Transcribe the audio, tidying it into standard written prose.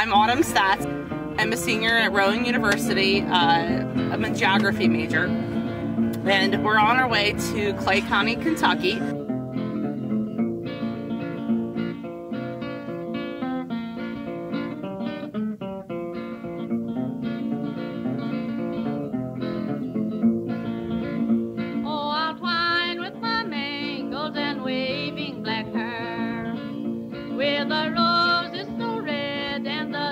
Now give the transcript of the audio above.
I'm Autumn Staats. I'm a senior at Rowan University. I'm a geography major, and we're on our way to Clay County, Kentucky. Where the rose is so red and the